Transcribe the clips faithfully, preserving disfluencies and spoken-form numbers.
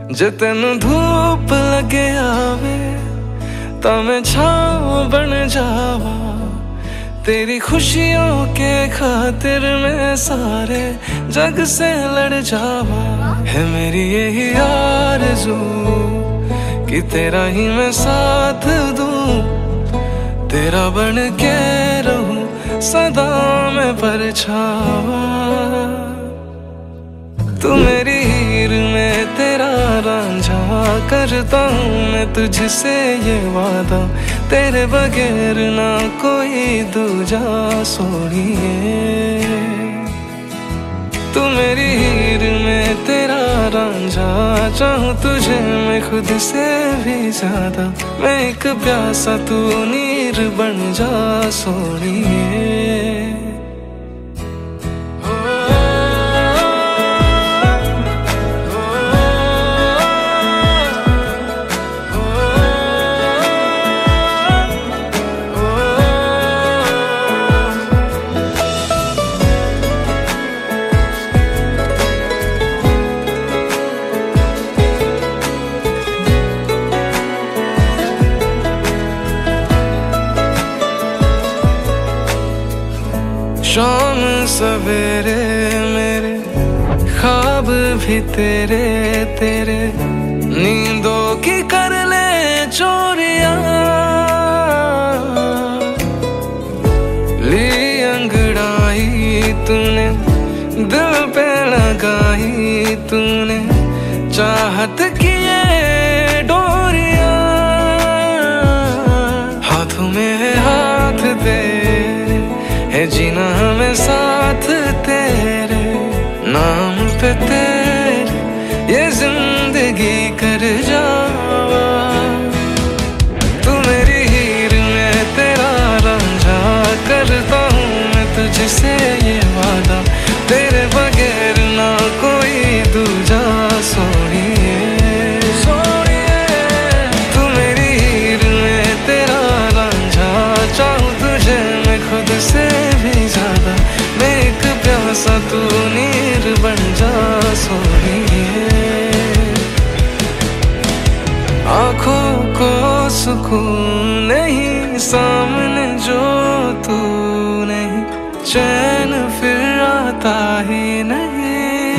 जे तेनू धूप लगे आवे ता मैं छाँव बन जावा। तेरी खुशियों के खातिर मैं सारे जग से लड़ जावा। है मेरी यही आरज़ू कि तेरा ही मैं साथ दूं, तेरा बन के रहूं सदा मैं परछावा। तू मेरी हीर में तेरा रांझा, करता हूँ मैं तुझसे ये वादा, तेरे बगैर ना कोई दूजा सोनिए। तू मेरी हीर में तेरा रांझा, चाहूँ तुझे मैं खुद से भी ज्यादा। मैं एक प्यासा तू नीर बन जा सोनिए। शाम सवेरे मेरे ख्वाब भी तेरे तेरे, नींदों की कर ले चोरियां। ली अंगड़ाई तूने दिल पे लगाई तूने, चाहत की ये डोरियां। हाथों में है हाथ तेरे, है जीना हमें साथ तेरे, नाम पे तेरे ये जिंदगी कर जावा। तू मेरी हीर में तेरा रांझा, करता हूँ मैं तुझसे ये वादा, तेरे बगैर ना कोई दूजा सोनिए। तू मेरी हीर में तेरा रांझा, चाहूँ तुझे मैं खुद से भी ज्यादा। मैं एक प्यासा तू नीर बन जा सोनिए। आँखों को सुकून नहीं सामने जो तू नहीं, चैन फिर आता ही नहीं।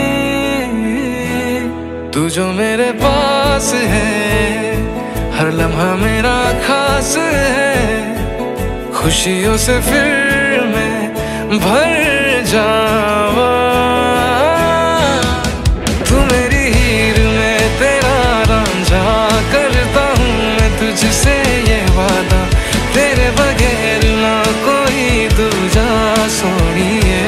तू जो मेरे पास है, हर लम्हा मेरा खास है, खुशियों से फिर मैं भर जावा। तू मेरी हीर में तेरा रांझा, करता हूँ मैं तुझसे ये वादा, तेरे बगैर ना कोई दूजा सोनिए।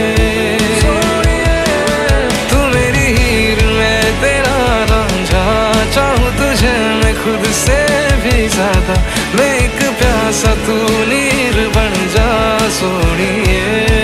तू मेरी हीर में तेरा रांझा, चाहूँ तुझे मैं खुद से भी ज्यादा। मैं एक प्यासा तू नीर बन जा सोनिए।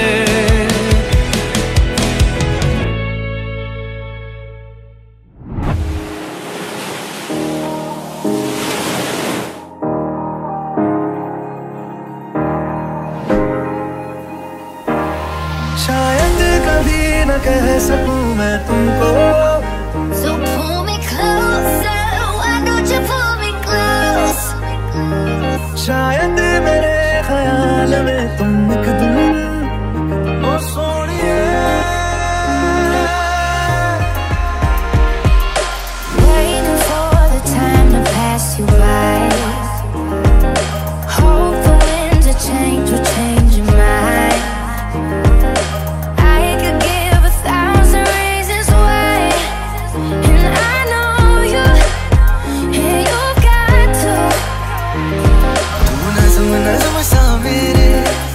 शायद कभी न कह सकूं मैं तुमको, So pull me closer, why don't you pull me close? शायद मेरे ख्याल में तुम एक दिन ओ सोनिए। Waiting for the time to pass you by, hope the winds of change will change your mind. I could give a thousand reasons why, and I know you, and you got to. तू नज़्म नज़्म सा मेरे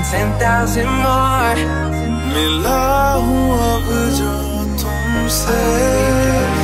ten thousand more. मिला हूँ अब जो तुमसे